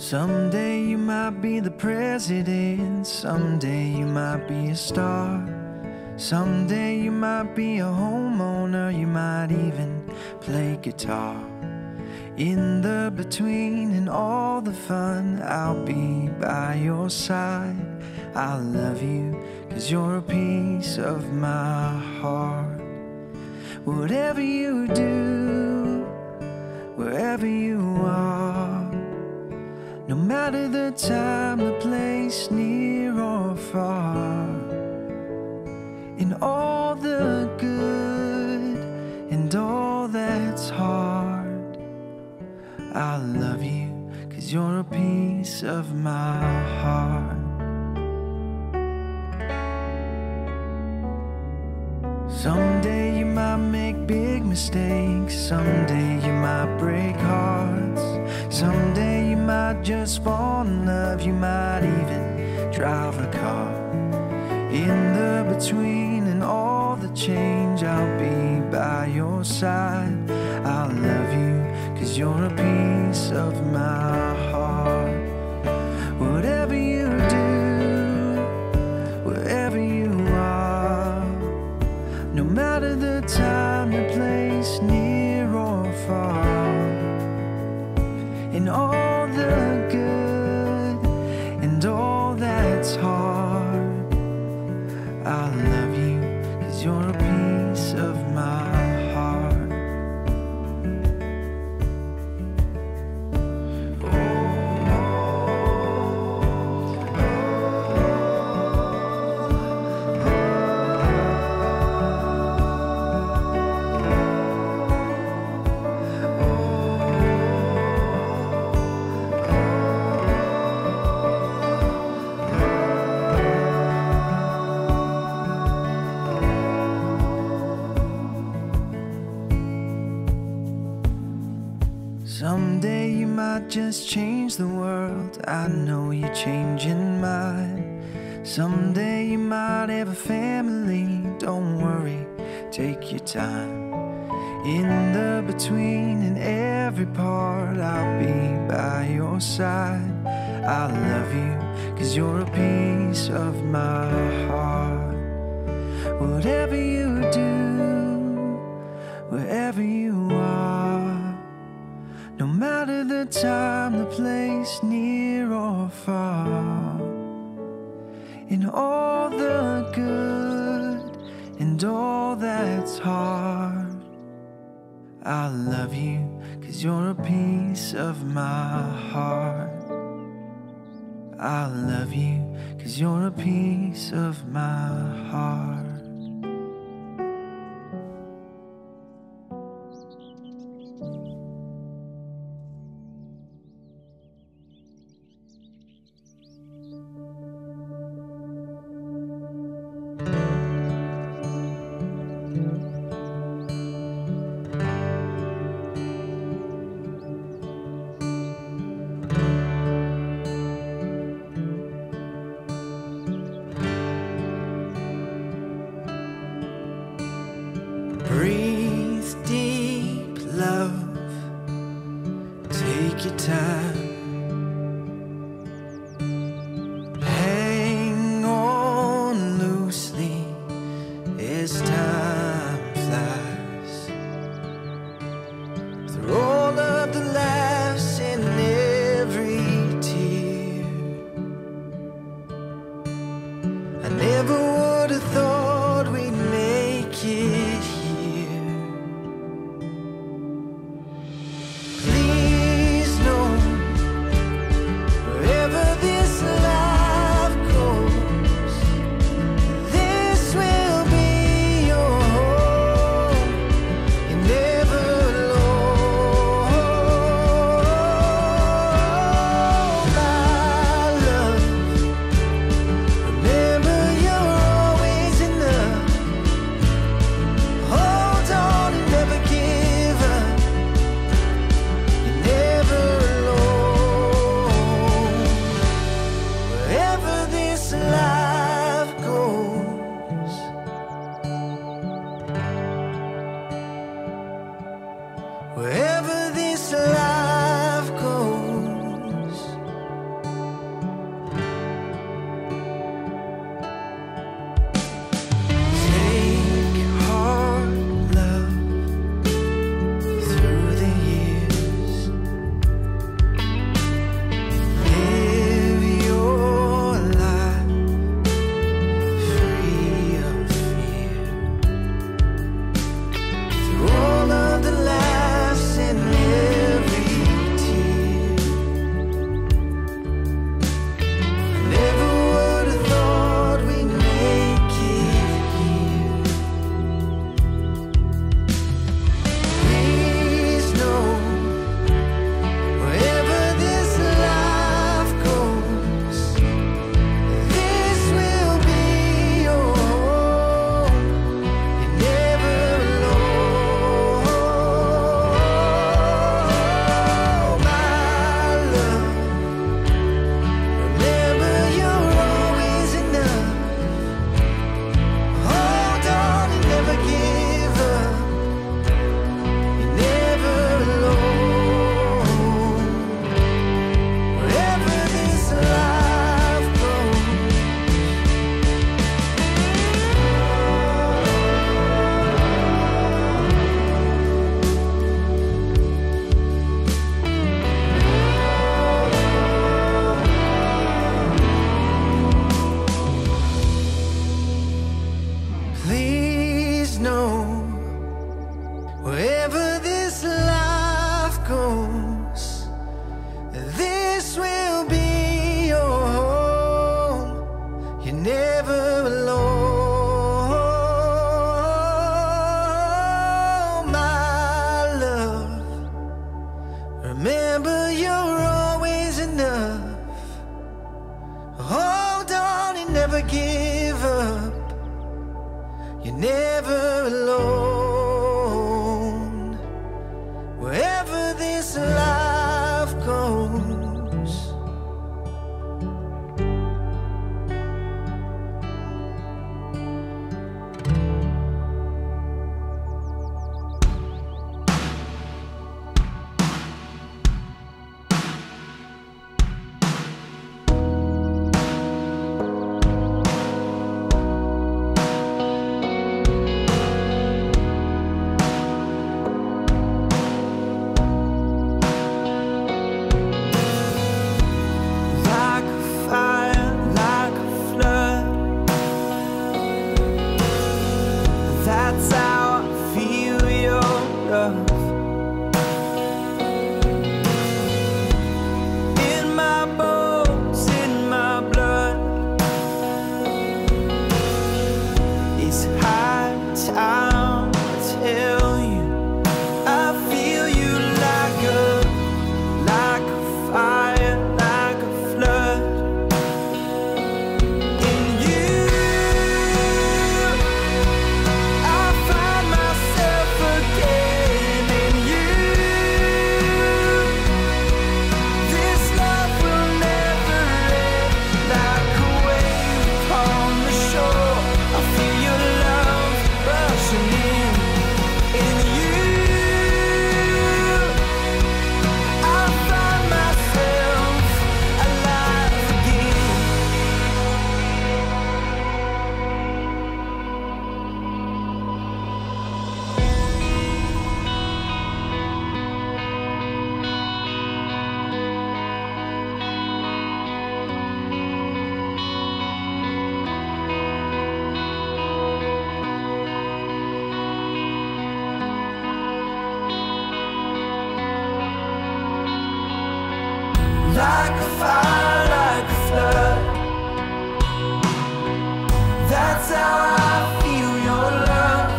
Someday you might be the president, someday you might be a star. Someday you might be a homeowner, you might even play guitar. In the between and all the fun, I'll be by your side. I love you, 'cause you're a piece of my heart. Whatever you do, wherever you are, no matter the time, the place, near or far, in all the good and all that's hard, I love you, 'cause you're a piece of my heart. Someday you might make big mistakes, someday you might break hearts, someday you might just fall in love, you might even drive a car. In the between and all the change, I'll be by your side. I love you, 'cause you're a piece of my heart. Whatever you do, wherever you are, no matter the time, the place, near or far, in all the good and all that's hard, I love you, 'cause you're a piece of my heart. Someday you might just change the world, I know you're changing mine. Someday you might have a family, don't worry, take your time. In the between and every part, I'll be by your side. I love you, 'cause you're a piece of my heart. Whatever you do, wherever you are, no matter the time, the place, near or far, in all the good and all that's hard, I love you, 'cause you're a piece of my heart. I love you, 'cause you're a piece of my heart. like a fire, like a flood. That's how I feel your love.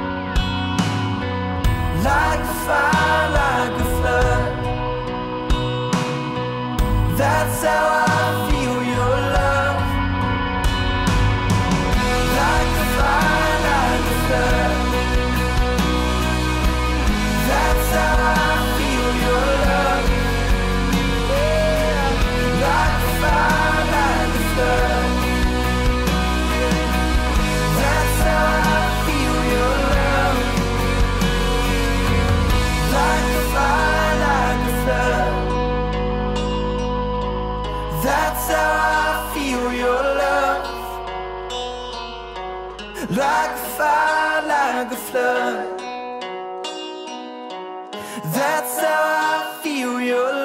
Like a fire, like a flood. That's how I feel your love. Like a fire, like a flood. That's how I feel your love. Like a fire, like a flood. That's how I feel your love. Like a fire, like a flood. That's how I feel your love. Like a fire, like a flood. That's how I feel your love.